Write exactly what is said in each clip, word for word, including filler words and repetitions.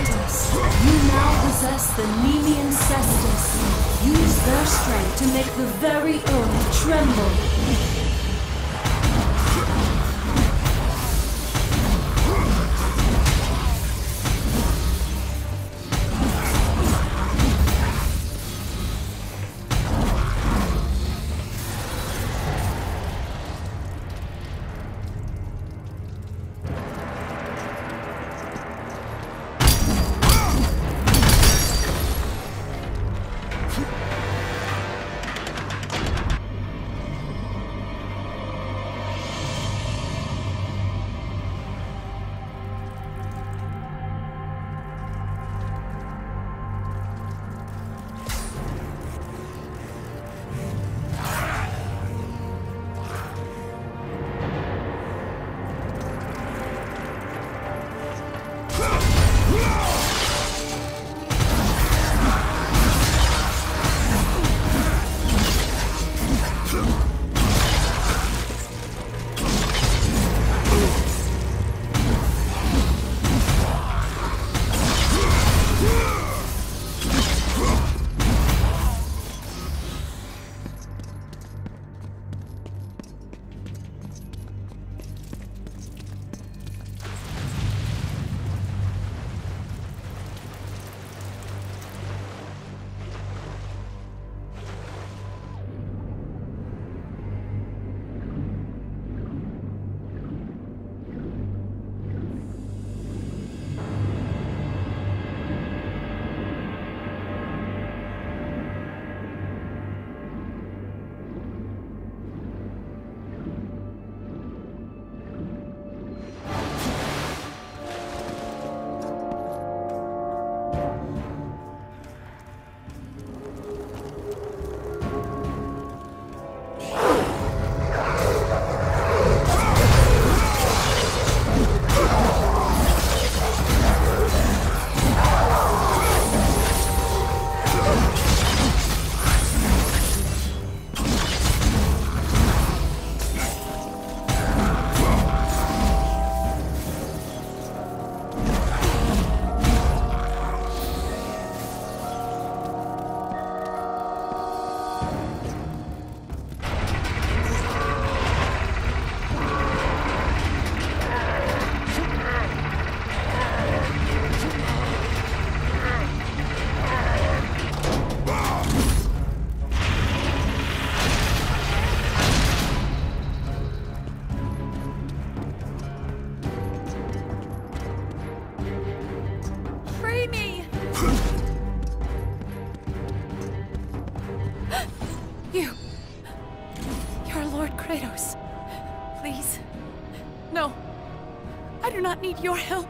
Kratos, you now possess the Nemean Cestus. Use their strength to make the very earth tremble. You... You're Lord Kratos. Please. No. I do not need your help.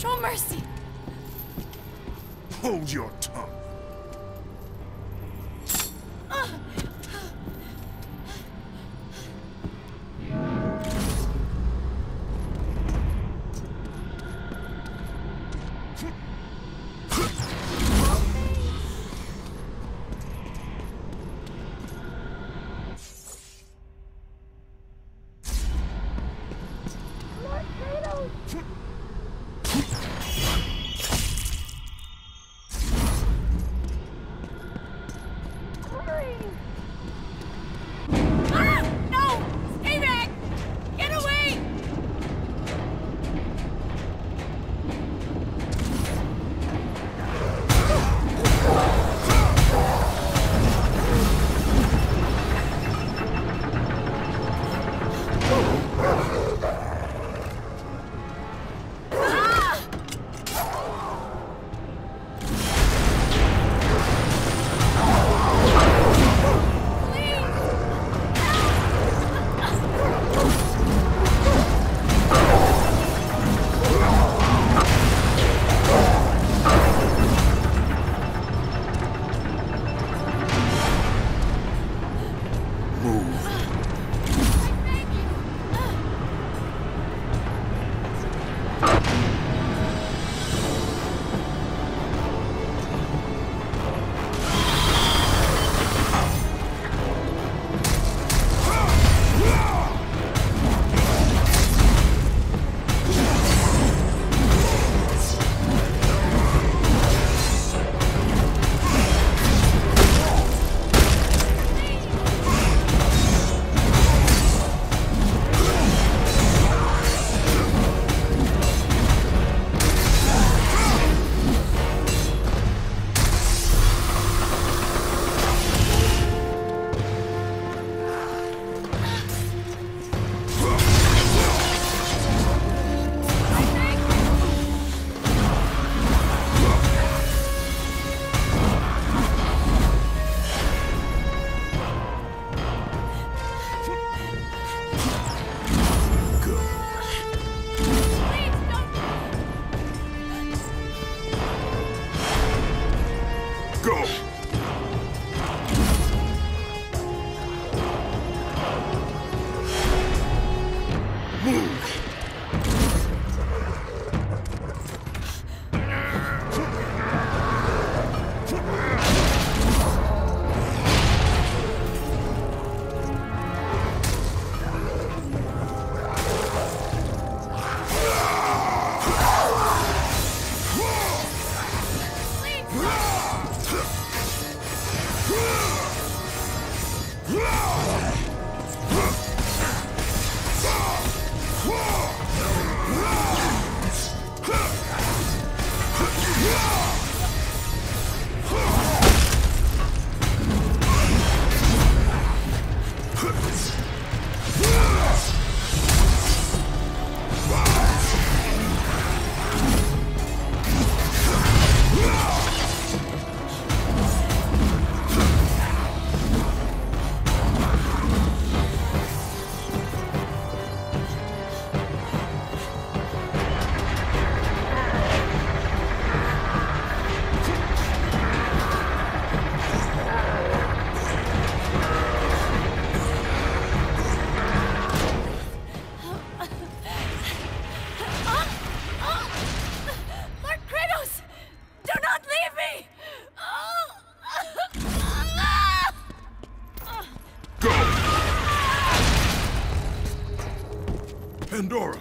Show mercy! Hold your tongue. Pandora!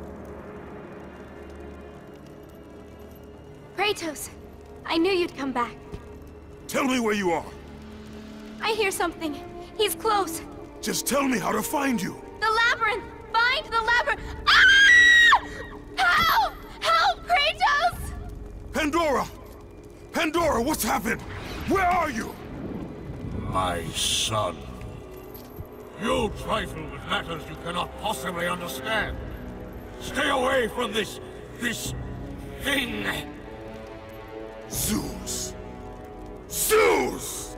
Kratos, I knew you'd come back. Tell me where you are. I hear something. He's close. Just tell me how to find you. The labyrinth! Find the labyrinth! Ah! Help! Help, Kratos! Pandora! Pandora, what's happened? Where are you? My son. You trifle with matters you cannot possibly understand. Stay away from this... this... thing! Zeus! Zeus!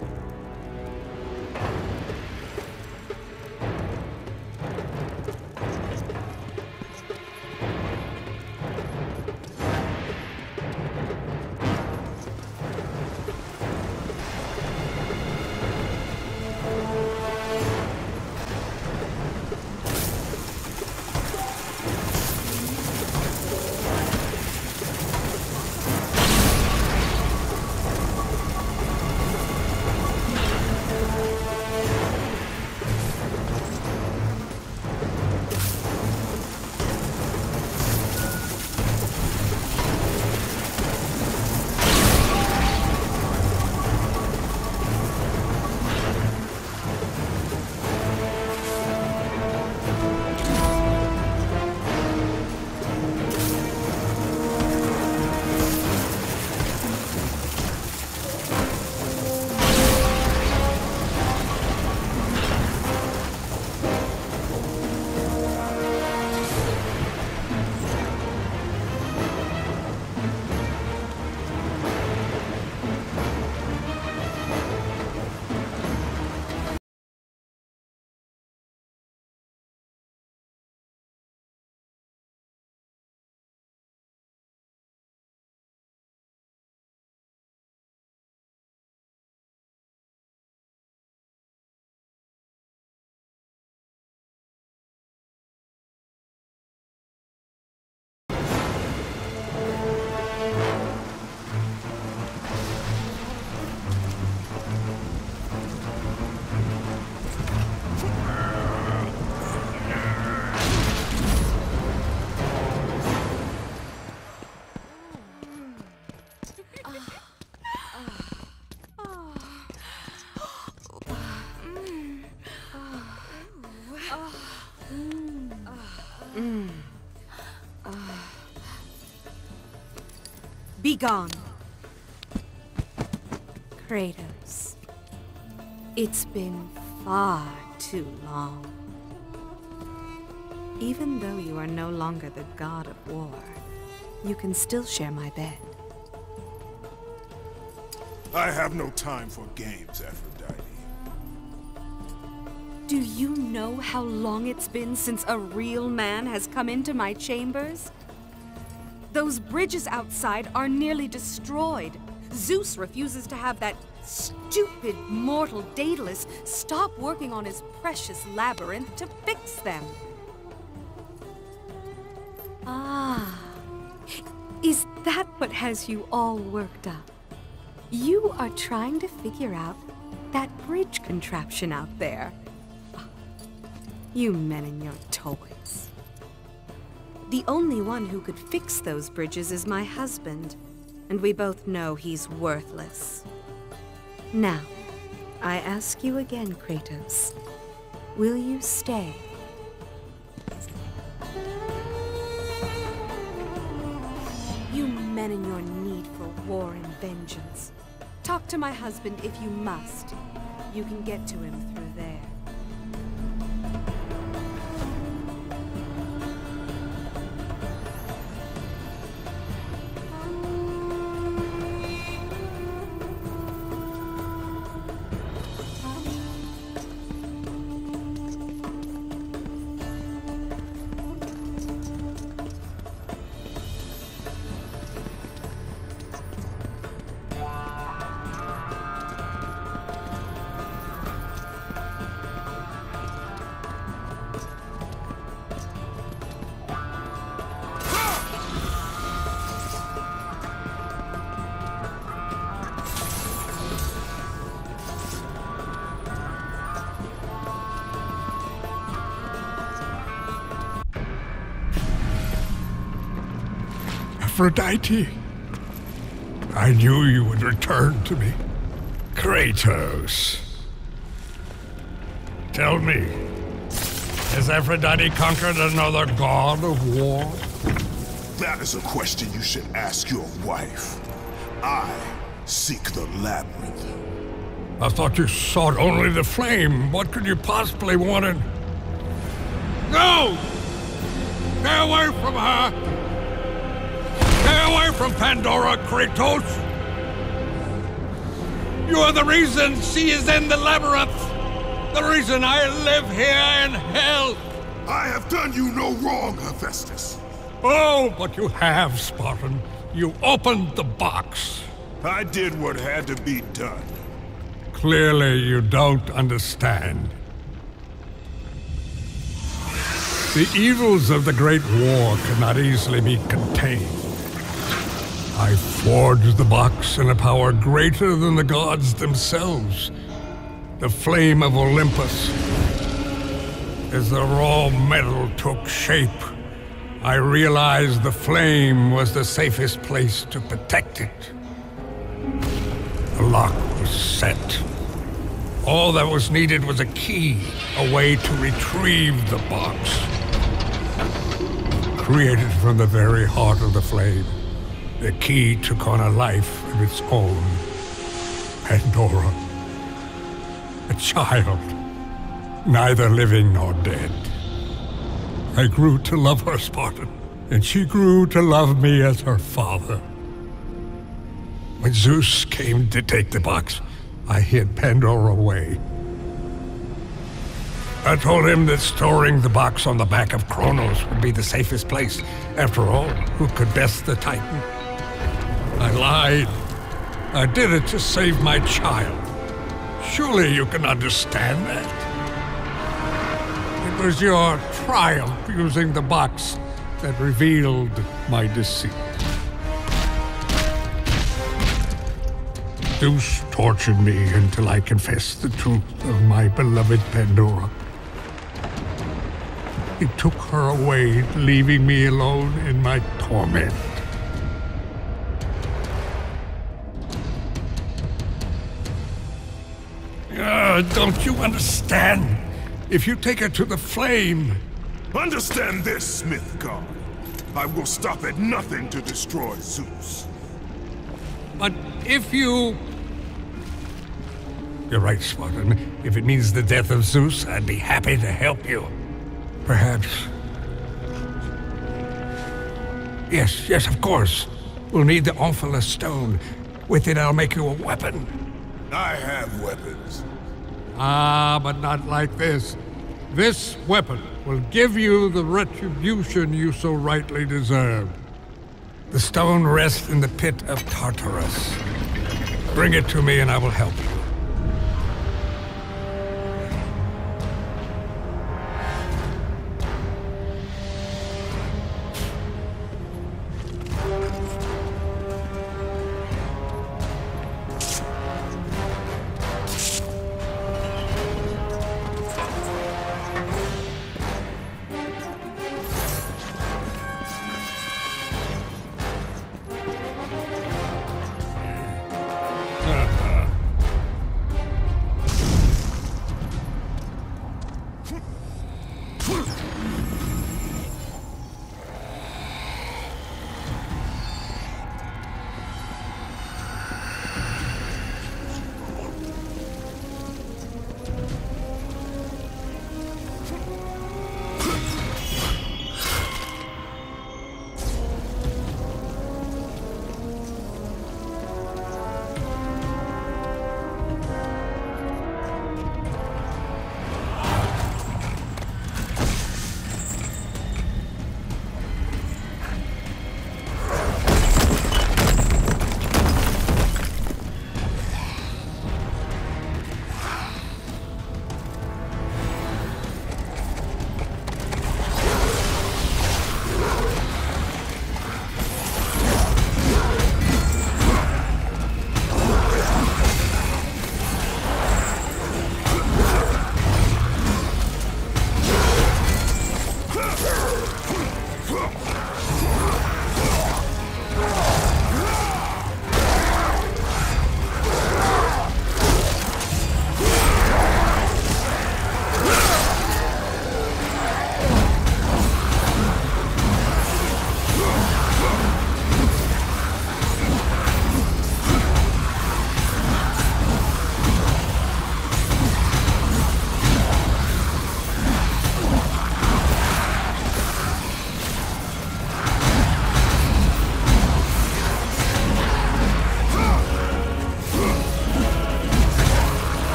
Be gone. Kratos, it's been far too long. Even though you are no longer the god of war, you can still share my bed. I have no time for games, Aphrodite. Do you know how long it's been since a real man has come into my chambers? Those bridges outside are nearly destroyed. Zeus refuses to have that stupid mortal Daedalus stop working on his precious labyrinth to fix them. Ah, is that what has you all worked up? You are trying to figure out that bridge contraption out there. You men and your toys. The only one who could fix those bridges is my husband, and we both know he's worthless. Now, I ask you again, Kratos, will you stay? You men and your need for war and vengeance. Talk to my husband if you must. You can get to him through there. Aphrodite, I knew you would return to me. Kratos. Tell me, has Aphrodite conquered another god of war? That is a question you should ask your wife. I seek the labyrinth. I thought you sought only the flame. What could you possibly want in... No! Stay away from her! Stay away from Pandora, Kratos! You are the reason she is in the labyrinth! The reason I live here in hell! I have done you no wrong, Hephaestus. Oh, but you have, Spartan. You opened the box. I did what had to be done. Clearly, you don't understand. The evils of the Great War cannot easily be contained. I forged the box in a power greater than the gods themselves. The flame of Olympus. As the raw metal took shape, I realized the flame was the safest place to protect it. The lock was set. All that was needed was a key, a way to retrieve the box. Created from the very heart of the flame, the key took on a life of its own. Pandora. A child, neither living nor dead. I grew to love her, Spartan, and she grew to love me as her father. When Zeus came to take the box, I hid Pandora away. I told him that storing the box on the back of Kronos would be the safest place. After all, who could best the Titan? I lied. I did it to save my child. Surely you can understand that. It was your triumph using the box that revealed my deceit. Zeus tortured me until I confessed the truth of my beloved Pandora. He took her away, leaving me alone in my torment. Uh, don't you understand? If you take her to the flame... Understand this, Smith God. I will stop at nothing to destroy Zeus. But if you... You're right, Spartan. If it means the death of Zeus, I'd be happy to help you. Perhaps... Yes, yes, of course. We'll need the Omphalos stone. With it, I'll make you a weapon. I have weapons. Ah, but not like this. This weapon will give you the retribution you so rightly deserve. The stone rests in the pit of Tartarus. Bring it to me and I will help you.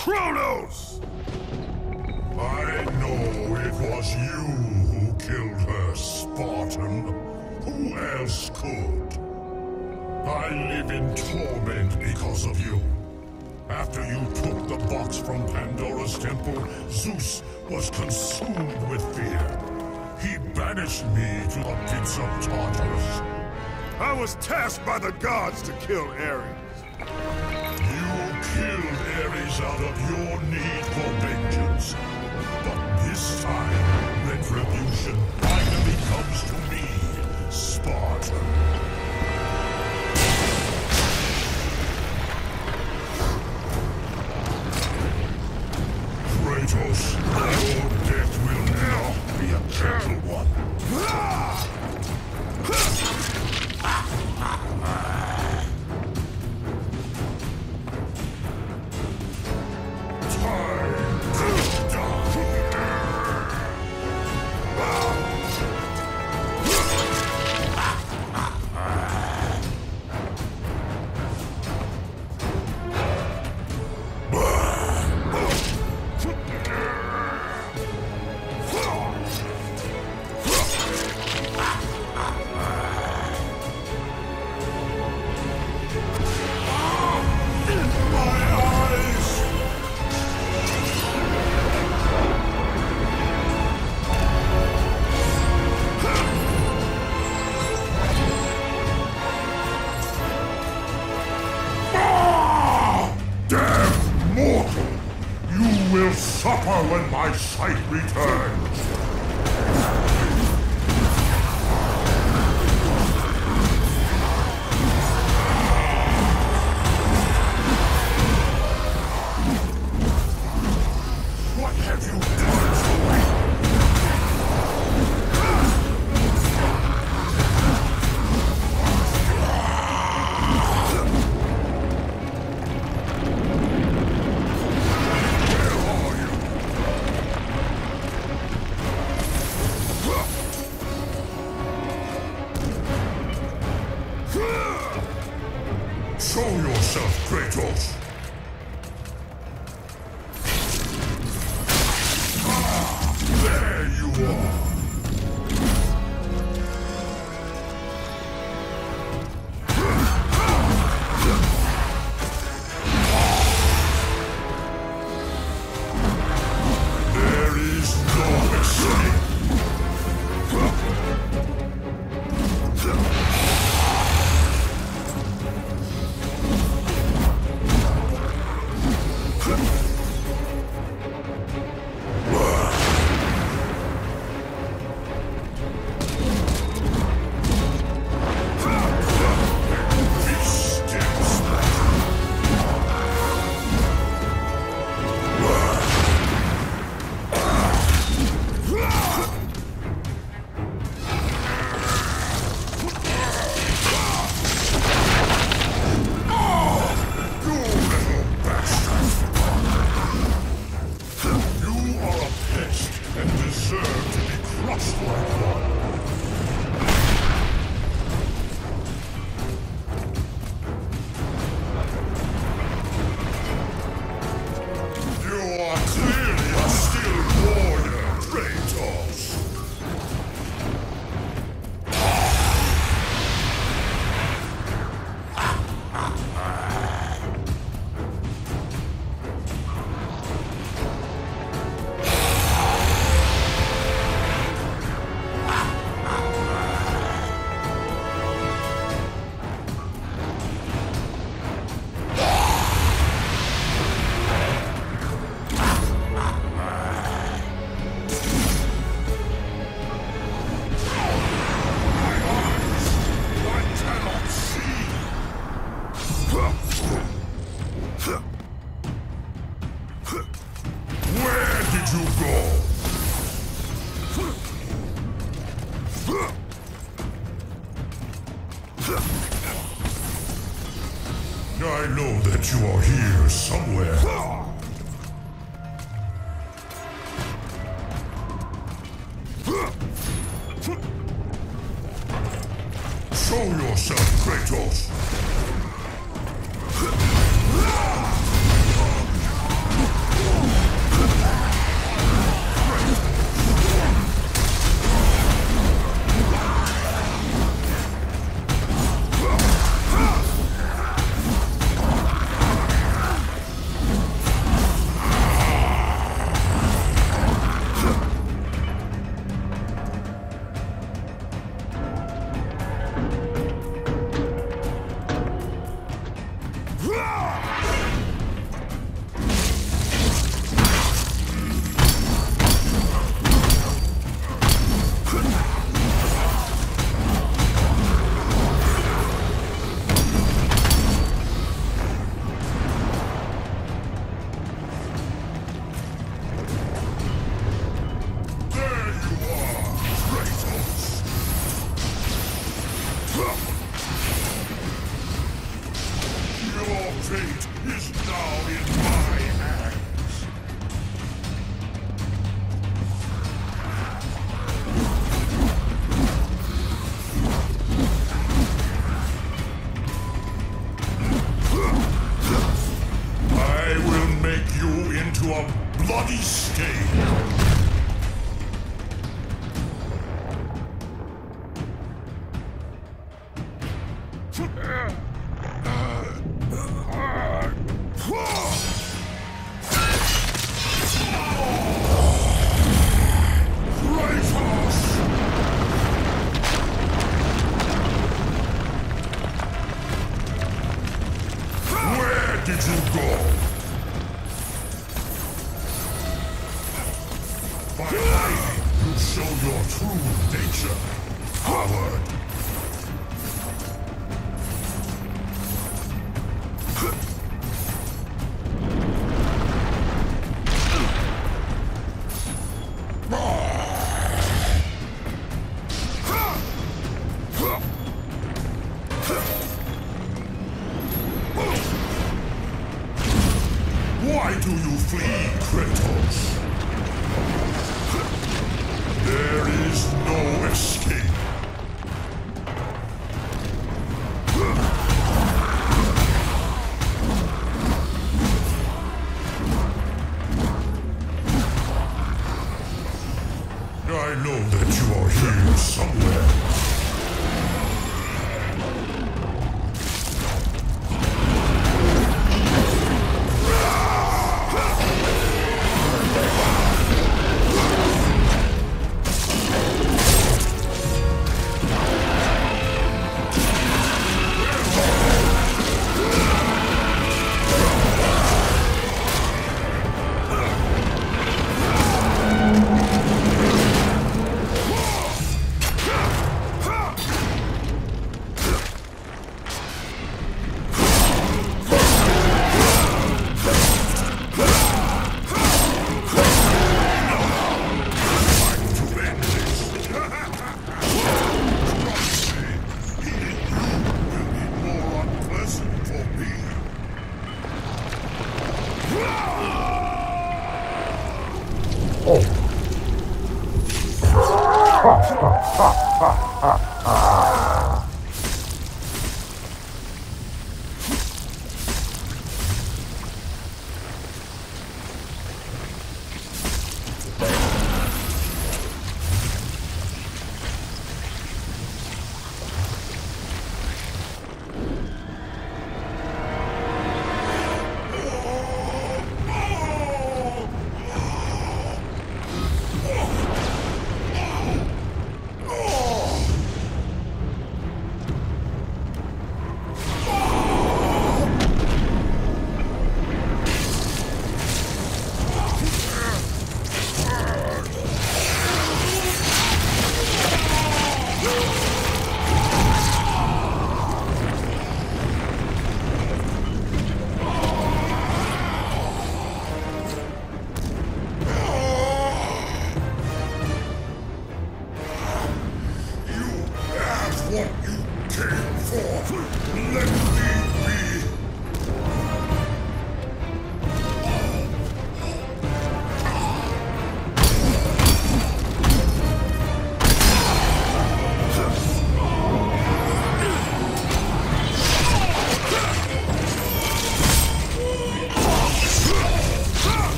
Kronos! I know it was you who killed her, Spartan. Who else could? I live in torment because of you. After you took the box from Pandora's temple, Zeus was consumed with fear. He banished me to the pits of Tartarus. I was tasked by the gods to kill Ares. You killed Ares out of your need for vengeance. But this time, retribution finally comes to me, Spartan. Kratos, your death will not be a gentle one. Will suffer when my sight returns. What have you done to me? Show yourself, Kratos! Ah, there you are! There is no escape! I know that you are here somewhere. Show yourself, Kratos! a bloody stain. Where did you go? By hiding, you show your true nature, coward. Why do you flee, Kratos? There is no escape. I know that you are here somewhere. Oh.